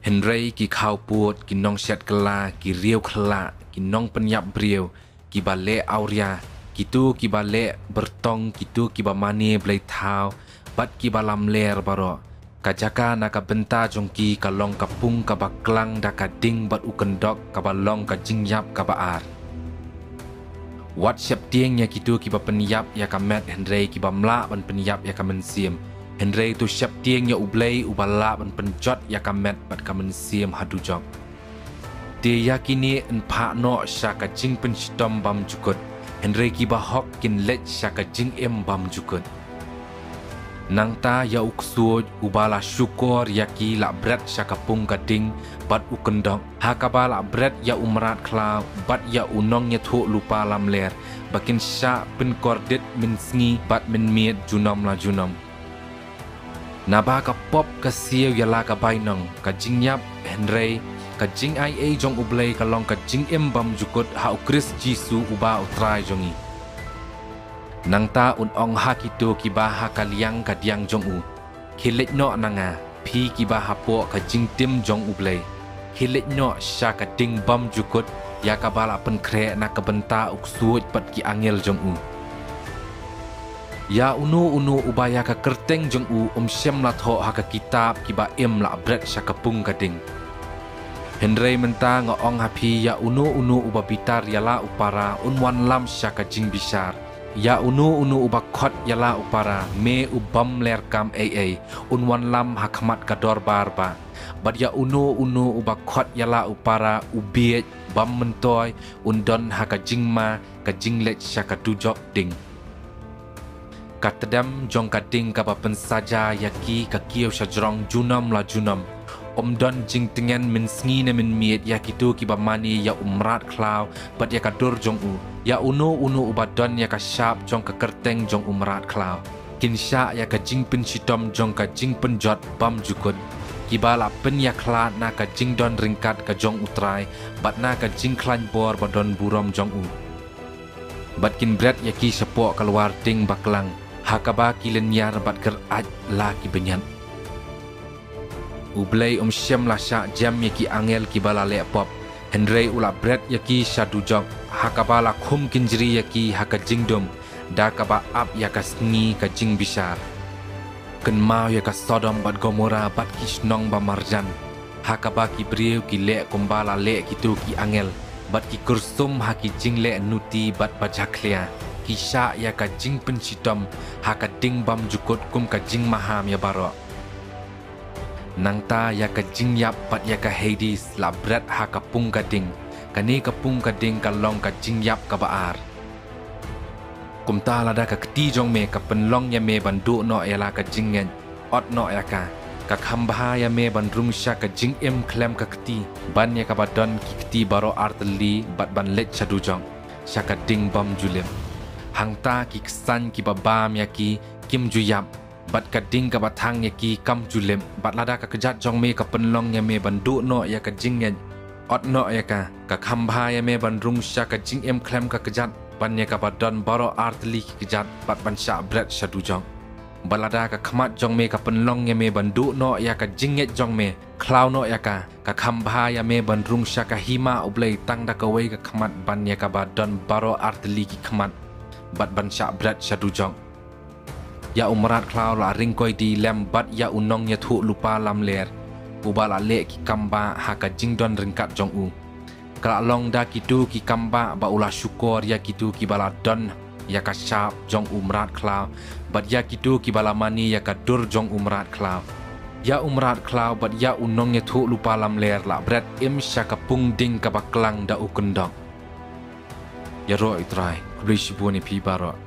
Henry ki khau puot ki nong syat kela ki riau khela ki nong penyap briau ki bale auria kitu ki bale bertong kitu ki bamani blai thau bat ki balam ler baro kajaka na ka benta jongki kalong kapung ka baklang da ka ding bat ukendok ka balong ka jingyap ka baar wat siap tieng nya kitu ki ba penyap ya ka met Henry ki bamla ban penyap ya ka mensim Henry tu siap tieng ya ublai ubala ban penjot ya ka met bat ka mensim hadu jok dia yakini en pa no sya ka jing pensitom bam jukut Henry ki ba hok kin let sya ka jing em bam jukut nang ta ya uksuoj ubala syukur yaki la bret sya ka pung ka ding bat ukendok ha ka ba la bret ya umrat klau bat ya unong nya thu lupa lam ler bakin sya pen kordit min sngi bat min miet junom la junom naba ka pop ka sieu ya la ka bainong ka jing yap Henry ka jing ai jong ublai ka long ka jing em bam jukut ha ukris jisu uba utrai jongi nang ta un ong ha kitu ki ba ha kaliang ka diang jong u khilet no nanga phi ki ba ha po ka jing tim jong ublai khilet no sha ka ding bam jukut ya ka bala pen kre na ka benta uksuoj pat ki angel jong u ya unu ubaya ka kerteng jong u syem la tho ha ka kitab ki ba em la bret sha ka pung ka ding Henry menta nga ong hapi ya unu uba bitar yala upara unwan lam sya ka jing bisar ya unu uba khot yala upara me ubam ler kam unwan lam hakmat ka dorbar ba bad ya unu uba khot yala upara ubiet bam mentoy undon ha ka jingma ka jinglet sya ka dujok ding katedam jong ka ding ka pa pensaja yaki ka kieu syajrong junam la junam don jing tengen min sngi na min miet ya kitu ki ba mani ya umrat klau bat ya ka dur jong u ya unu uba don ya ka syap jong ka kerteng jong umrat klau kin sya ya ka jing pen sitom jong ka jing penjot bam jukut ki ba la pen ya klat na ka jing don ringkat ka jong utrai bat na ka jing klan bor ba don burom jong u bat kin bret ya ki sepok keluar ding baklang hakaba ki lenyar bat ker aj la ki benyan ublai syam la sya jam yaki angel ki bala le pop Henry ula bret yaki syadu jok hakabala khum kinjri yaki haka jingdom da kaba ap yaka sngi ka jing bisar ken mau yaka Sodom bat Gomora bat kisnong ba marjan hakaba ki brieu ki le kumbala le kitu ki angel bat ki kursum haki jing le nuti bat bajaklia ki sya yaka jing pensitom haka ding bam jukut kum ka jing maham ya baro nang ta ya ka jing yap pat ya ka Hades la bret ha ka pung ka ding kani ka pung ka ding ka long ka jing yap ka baar kum ta la da ka kti jong me ka pen long ya me ban du no ya la ka jing ngen ot no ya ka kham bha ya me ban rung sha ka jing em klem ka kti ban ya ka badon ki kti baro artli bat ban let chadu jong sha ka ding bam julem hang ta ki ksan ki babam ya ki kim ju yap bat ka ding ka batang ya ki kam julem bat lada ka kejat jong me ka penlong ya me bandu no ya ka jing ya ot no ya ka kham bha ya me ban rung sha ka jing em klem ka kejat ban ya ka badon baro artli ki kejat bat ban sha bret shadu jong balada ka khmat jong me ka penlong ya me bandu no ya ka jing ya jong me klau no ya ka kham bha ya me ban rung sha ka hima ublai tang da ka wei ka khmat ban ya ka badon baro artli ki khmat bat ban sha bret shadu jong ya umrat klau la ringkoi di lem bat ya unong ya thu lupa lam ler ubala le ki kamba haka jingdon ringkat jong u kala long da kitu ki kamba ba ula syukur ya kitu ki bala don ya ka syap jong umrat klau bat ya kitu ki bala mani ya ka dur jong umrat klau ya umrat klau bat ya unong ya thu lupa lam ler la bret im sya ka pung ding ka baklang da ukendok ya ro itrai kubli shibuni pi baro